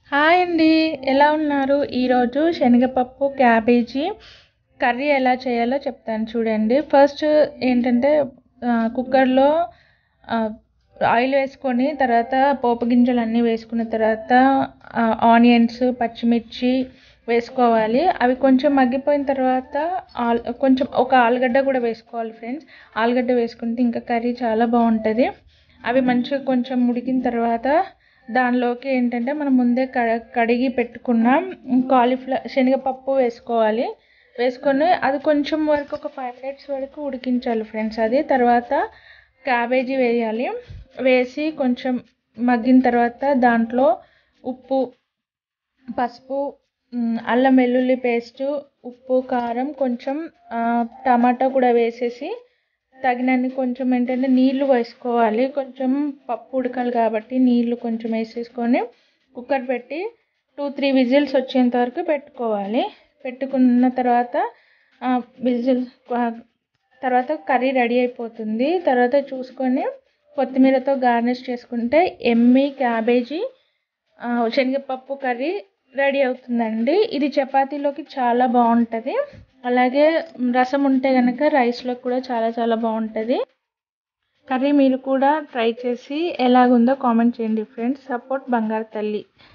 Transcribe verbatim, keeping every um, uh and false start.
Hi అండి, ఎలా ఉన్నారు? ఈరోజు శనగపప్పు క్యాబేజీ కర్రీ ఎలా చేయాలో చెప్తాను చూడండి. ఫస్ట్ ఏంటంటే కుక్కర్లో ఆయిల్ వేసుకొని తర్వాత పోపు గింజలు అన్నీ వేసుకున్న తర్వాత ఆనియన్స్ పచ్చిమిర్చి వేసుకోవాలి. అవి కొంచెం మగ్గిపోయిన తర్వాత ఆల్ కొంచెం ఒక ఆలుగడ్డ కూడా వేసుకోవాలి ఫ్రెండ్స్. ఆలుగడ్డ వేసుకుంటే ఇంకా కర్రీ చాలా బాగుంటుంది. అవి మంచిగా కొంచెం ఉడికిన తర్వాత దానిలోకి ఏంటంటే మనం ముందే కడిగి పెట్టుకున్న కాలీఫ్లవర్ శనగపప్పు వేసుకోవాలి. వేసుకొని అది కొంచెం వరకు ఒక ఫైవ్ మినిట్స్ వరకు ఉడికించాలి ఫ్రెండ్స్. అది తర్వాత క్యాబేజీ వేయాలి. వేసి కొంచెం మగ్గిన తర్వాత దాంట్లో ఉప్పు, పసుపు, అల్లం వెల్లుల్లి పేస్టు, ఉప్పు, కారం, కొంచెం టమాటా కూడా వేసేసి తగినన్ని కొంచెం ఏంటంటే నీళ్లు వేసుకోవాలి. కొంచెం పప్పు ఉడకాలి కాబట్టి నీళ్లు కొంచెం వేసేసుకొని కుక్కర్ పెట్టి టూ త్రీ విజిల్స్ వచ్చేంత వరకు పెట్టుకోవాలి. పెట్టుకున్న తర్వాత విజిల్ తర్వాత కర్రీ రెడీ అయిపోతుంది. తర్వాత చూసుకొని కొత్తిమీరతో గార్నిష్ చేసుకుంటే ఎమ్మీ క్యాబేజీ శనగపప్పు కర్రీ రెడీ అవుతుందండి. ఇది చపాతీలోకి చాలా బాగుంటుంది. అలాగే రసం ఉంటే కనుక రైస్లో కూడా చాలా చాలా బాగుంటుంది. కర్రీ మీరు కూడా ట్రై చేసి ఎలాగుందో కామెంట్ చేయండి ఫ్రెండ్స్. సపోర్ట్ బంగారు తల్లి.